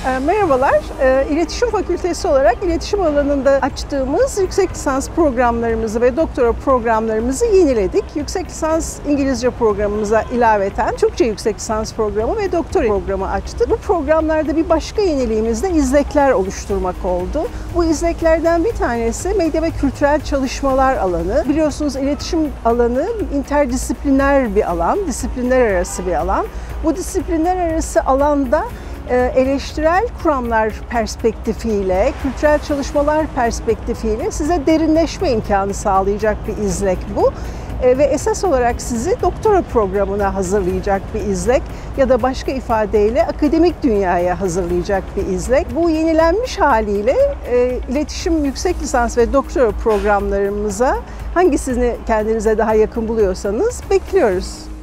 Merhabalar, İletişim Fakültesi olarak iletişim alanında açtığımız yüksek lisans programlarımızı ve doktora programlarımızı yeniledik. Yüksek lisans İngilizce programımıza ilaveten Türkçe yüksek lisans programı ve doktora programı açtık. Bu programlarda bir başka yeniliğimiz de izlekler oluşturmak oldu. Bu izleklerden bir tanesi medya ve kültürel çalışmalar alanı. Biliyorsunuz iletişim alanı interdisipliner bir alan, disiplinler arası bir alan. Bu disiplinler arası alanda eleştirel kuramlar perspektifiyle, kültürel çalışmalar perspektifiyle size derinleşme imkanı sağlayacak bir izlek bu. Ve esas olarak sizi doktora programına hazırlayacak bir izlek ya da başka ifadeyle akademik dünyaya hazırlayacak bir izlek. Bu yenilenmiş haliyle iletişim yüksek lisans ve doktora programlarımıza hangisini kendinize daha yakın buluyorsanız bekliyoruz.